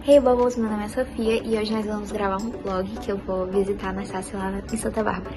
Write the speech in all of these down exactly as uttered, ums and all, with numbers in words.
Hey Bubbles, meu nome é Sofia e hoje nós vamos gravar um vlog que eu vou visitar a Anastácia lá em Santa Bárbara.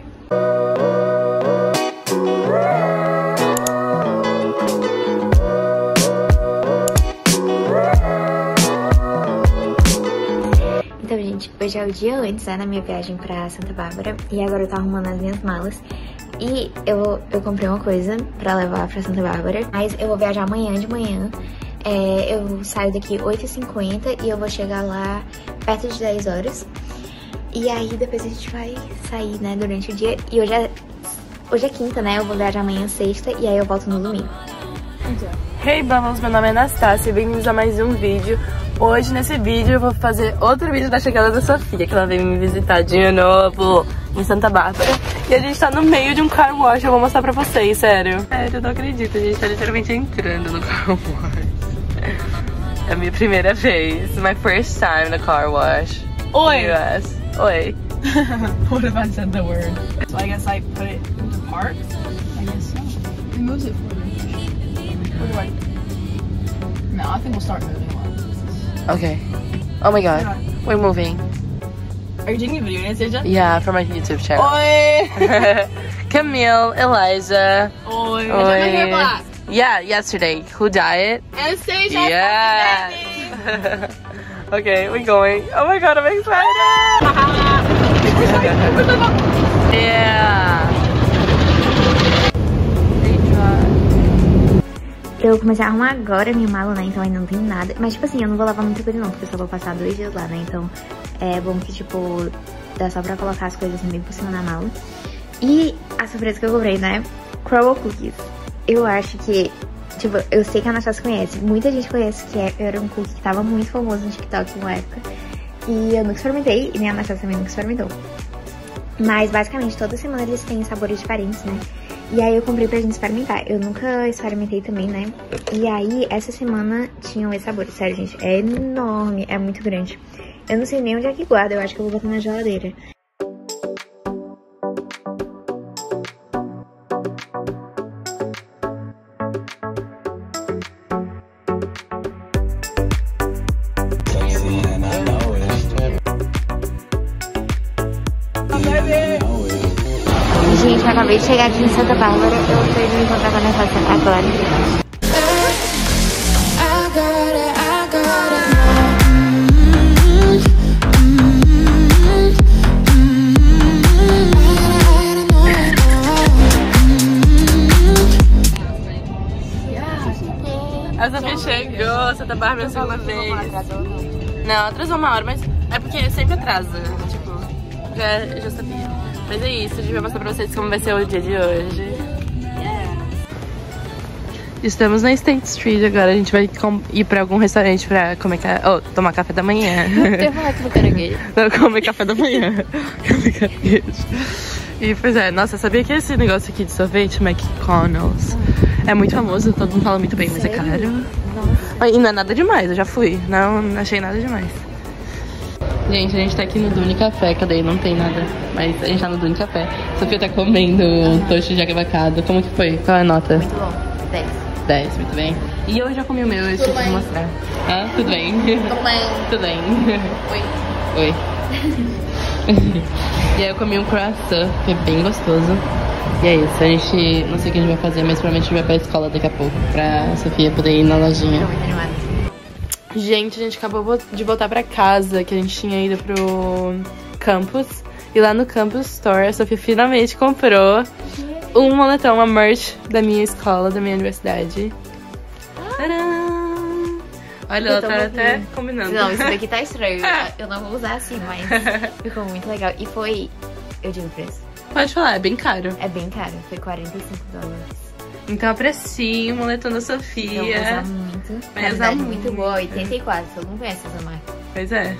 Então, gente, hoje é o dia antes, né, na minha viagem pra Santa Bárbara e agora eu tô arrumando as minhas malas. E eu, eu comprei uma coisa pra levar pra Santa Bárbara, mas eu vou viajar amanhã de manhã. É, eu saio daqui oito e cinquenta e eu vou chegar lá perto de dez horas. E aí depois a gente vai sair, né, durante o dia. E hoje é, hoje é quinta, né, eu vou viajar amanhã sexta e aí eu volto no domingo. Hey Bubbles, meu nome é Anastácia e bem-vindos a mais um vídeo. Hoje nesse vídeo eu vou fazer outro vídeo da chegada da Sofia, que ela veio me visitar de novo em Santa Bárbara. E a gente tá no meio de um car wash, eu vou mostrar pra vocês, sério. Sério, eu não acredito, a gente tá literalmente entrando no car wash. É a minha primeira vez, my first time no car wash. Oi! U S. Oi. What if I said the word? So I guess I put it into park? I guess so. It moves it for me. What do I do? No, I think we'll start moving a lot. Okay. Oh my god, we're moving. Are you taking a video, Anastasia? Yeah, for my YouTube channel. Oi! Camille, Eliza. Oi! I Oi. dyed my hair black. Yeah, yesterday. Who dyed it? Anastasia! Yeah. Okay, we're going. Oh my god, I'm excited! Yeah. Eu comecei a arrumar agora minha mala, né, então ainda não tem nada. Mas tipo assim, eu não vou lavar muita coisa não, porque eu só vou passar dois dias lá, né, então é bom que tipo, dá só pra colocar as coisas assim bem por cima na mala. E a surpresa que eu comprei, né, Crumble Cookies. Eu acho que, tipo, eu sei que a Anastácia conhece, muita gente conhece que é, era um cookie que tava muito famoso no TikTok em uma época. E eu nunca experimentei, e nem a Anastácia também nunca experimentou. Mas basicamente toda semana eles têm sabores diferentes, né? E aí eu comprei pra gente experimentar. Eu nunca experimentei também, né? E aí essa semana tinham esse sabor. Sério, gente, é enorme, é muito grande. Eu não sei nem onde é que guarda, eu acho que eu vou botar na geladeira. Gente, eu acabei de chegar aqui em Santa Bárbara, eu tô indo me encontrar com a Anastácia agora. A Sofia chegou, Santa Bárbara a segunda vez. Não, atrasou uma hora, mas é porque sempre atrasa, tipo, já, já sabia. Mas é isso, a gente vai mostrar pra vocês como vai ser o dia de hoje. Yeah. Estamos na State Street agora, a gente vai ir pra algum restaurante pra comer, oh, tomar café da manhã. Eu vou falar que eu caranguejo. Não, comer café da manhã. Comer caranguejo. E pois é, nossa, sabia que esse negócio aqui de sorvete, McConnell's, é muito famoso, todo mundo fala muito bem, mas é caro. Nossa. E não é nada demais, eu já fui, não, não achei nada demais. Gente, a gente tá aqui no Dune Café, cadê? Não tem nada, mas a gente tá no Dune Café. Sofia tá comendo um toast de avocado. Como que foi? Qual é a nota? Muito bom, dez. dez, muito bem. E eu já comi o meu, eu esqueci de mostrar. Ah, tudo bem. Tudo bem. Tudo bem. Oi. Oi. E aí eu comi um croissant, que é bem gostoso. E é isso, a gente, não sei o que a gente vai fazer, mas provavelmente a gente vai pra escola daqui a pouco, pra Sofia poder ir na lojinha. Tô muito animada. Gente, a gente acabou de voltar pra casa, que a gente tinha ido pro campus. E lá no Campus Store, a Sofia finalmente comprou um moletom, uma merch da minha escola, da minha universidade. Tadã! Olha, ela tá até combinando. Não, isso daqui tá estranho. Eu não vou usar assim, mas ficou muito legal. E foi, eu digo o preço. Pode falar, é bem caro. É bem caro, foi quarenta e cinco dólares. Então aprecio o moletom da Sofia. Eu vou usar muito. Vai Qualidade usar muito muito. boa, oitenta e quatro, todo mundo conhece essa marca. Pois é.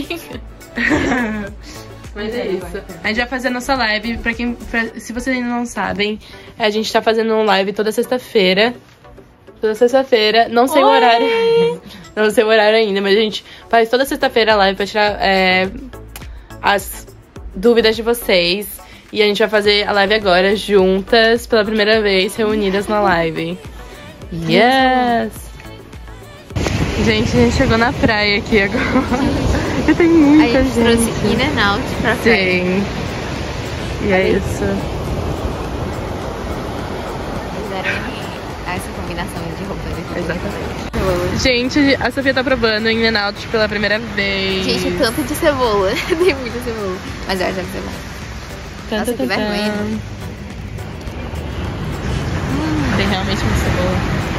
Mas é isso. A gente vai fazer a nossa live, pra quem, pra, se vocês ainda não sabem, a gente tá fazendo um live toda sexta-feira. Toda sexta-feira, não sei Oi! o horário. Não sei o horário ainda, mas a gente faz toda sexta-feira a live pra tirar é, as dúvidas de vocês. E a gente vai fazer a live agora, juntas, pela primeira vez, reunidas na live. Yes! Gente, a gente chegou na praia aqui agora. E tem muita a gente. gente. Trouxe in and out pra praia. Sim. E é isso. Essa combinação de roupa. Exatamente. Gente, a Sofia tá provando in and out pela primeira vez. Gente, tanto de cebola. Tem muita cebola. Mas eu acho que deve ser bom. Tanto, Nossa, que tanto. vergonha. Hum, tem realmente muita cebola.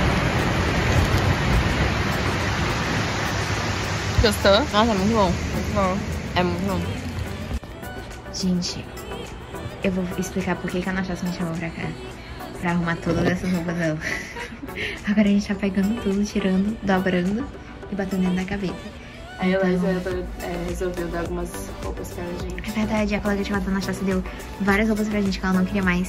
Gostou? Nossa, é muito bom. Muito bom. É muito bom. Gente, eu vou explicar por que que a Natasha me chamou pra cá. Pra arrumar todas essas roupas dela. Agora a gente tá pegando tudo, tirando, dobrando e batendo dentro da gaveta. Aí a Então, Laísa é, resolveu dar algumas roupas pra gente. é verdade, a colega de quarto da Natasha deu várias roupas pra gente que ela não queria mais.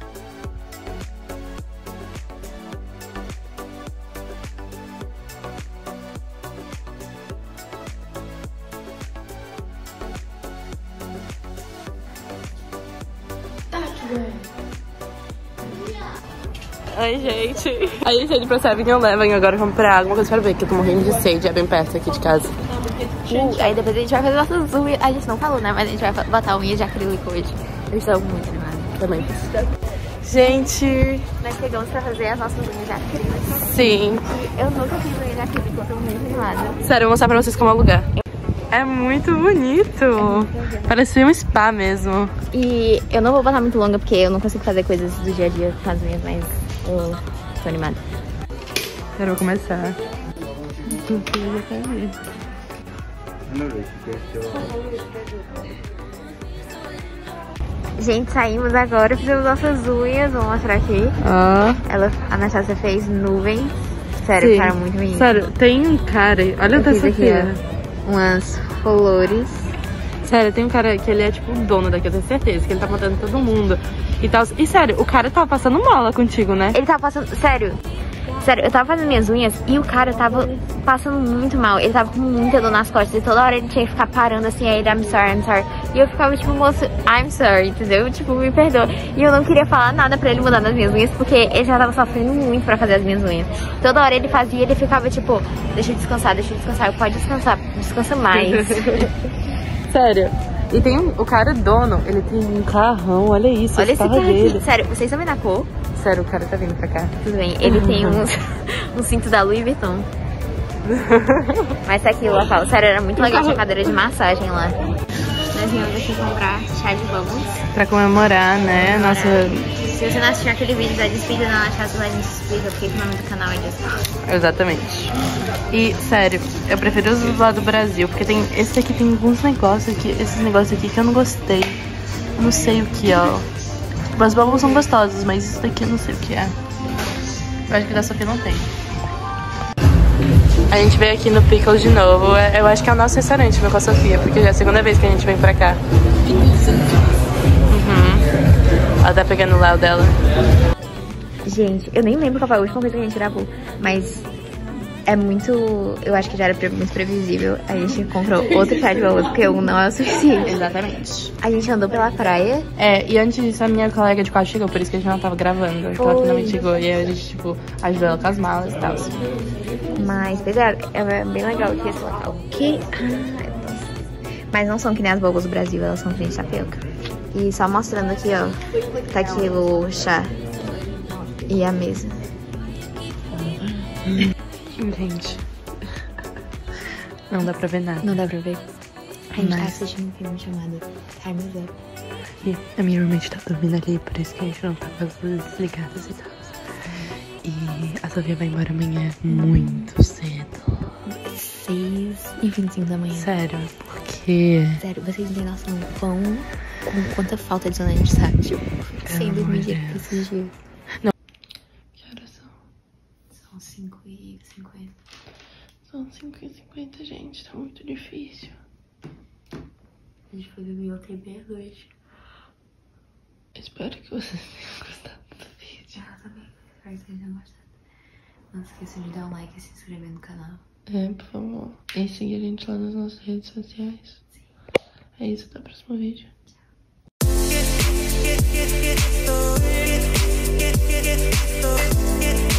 Oi, gente. A gente é de pro seven eleven agora comprar alguma coisa pra beber, que eu tô morrendo de sede, é bem perto aqui de casa. Uh, aí depois a gente vai fazer nossas unhas. A gente não falou, né? Mas a gente vai botar unha de acrílico hoje. Eu estou muito animada. Também. Gente, Nós pegamos pra fazer as nossas unhas de acrílico. sim. Eu nunca fiz unha de acrílico, eu tô muito animada. Sério, eu vou mostrar pra vocês como é o lugar. É muito bonito. Parece um spa mesmo. E eu não vou botar muito longa porque eu não consigo fazer coisas do dia a dia com as unhas, mas eu tô animada. Eu vou começar. Gente, saímos agora, fizemos nossas unhas, vou mostrar aqui. Ó. Ela, a Natasha fez nuvens. Sério, Sim. ficaram muito bonitas. Sério, tem um cara. Olha o Eu da fiz aqui, Sofia. ó, umas flores. Sério, tem um cara que ele é tipo o dono daqui, eu tenho certeza, que ele tá matando todo mundo e tal. E sério, o cara tava passando mola contigo, né? Ele tava passando, sério, sério, eu tava fazendo minhas unhas e o cara tava passando muito mal. Ele tava com muita dor nas costas e toda hora ele tinha que ficar parando assim, aí ele, I'm sorry, I'm sorry. E eu ficava tipo, moço, I'm sorry, entendeu? Tipo, me perdoa. E eu não queria falar nada pra ele mudar nas minhas unhas, porque ele já tava sofrendo muito pra fazer as minhas unhas. Toda hora ele fazia e ele ficava tipo, deixa eu descansar, deixa eu descansar. Eu, pode descansar, descansa mais. Sério. E tem um, o cara dono, ele tem um carrão, olha isso, Olha esse carro cara dele. aqui, sério, vocês sabem da cor? Sério, o cara tá vindo pra cá. Tudo bem, ele tem um, um cinto da Louis Vuitton. Mas tá aqui o local, sério, era muito legal, tinha cadeira de massagem lá. Nós viemos aqui comprar chá de bubbles. Pra comemorar, né? Nossa. Se você não assistiu aquele vídeo da despedida da Natasha, a gente explica porque o nome do canal é Just. Exatamente. E, sério, eu prefiro os lá do Brasil, porque tem. Esse aqui tem alguns negócios aqui, esses negócios aqui que eu não gostei. Eu não sei o que é, ó. As bubbles são gostosas, mas isso daqui eu não sei o que é. Eu acho que da Sofia não tem. A gente veio aqui no Pickles de novo. Eu acho que é o nosso restaurante, meu, com a Sofia, porque já é a segunda vez que a gente vem pra cá. Uhum. Ela tá pegando o Léo dela. Gente, eu nem lembro qual foi a última coisa que a gente gravou, mas é muito... Eu acho que já era muito previsível. A gente comprou outro chá de bubbles, porque um não é o suficiente. Exatamente. A gente andou pela praia. É, e antes disso a minha colega de quarto chegou, por isso que a gente não tava gravando. Então ela finalmente chegou e aí a gente, tipo, ajudou ela com as malas e tal. Mas, pois é, é bem legal aqui esse local. Que... Ah, mas não são que nem as bubbles do Brasil, elas são de tapioca. E só mostrando aqui, ó, tá aqui o chá e a mesa. Gente, não dá pra ver nada. Não dá pra ver. A gente Mas... tá assistindo um filme chamado Time's Up. E a minha roommate tá dormindo ali, por isso que a gente não tá com as luzes ligadas e tal. E a Sofia vai embora amanhã muito cedo. seis e vinte e cinco da manhã. Sério, porque... Sério, vocês não têm noção do quão, com quanta falta de sono a gente tá, tipo, sem dormir direito esses dias. Não. Que horas são? São cinco e cinquenta. São cinco e cinquenta, gente, tá muito difícil. A gente foi dormir outra bem hoje. Espero que vocês tenham gostado do vídeo. Ah, também. Espero que vocês tenham gostado. Não esqueça de dar um like e se inscrever no canal. É, por favor. E seguir a gente lá nas nossas redes sociais. Sim. É isso, até o próximo vídeo. Tchau.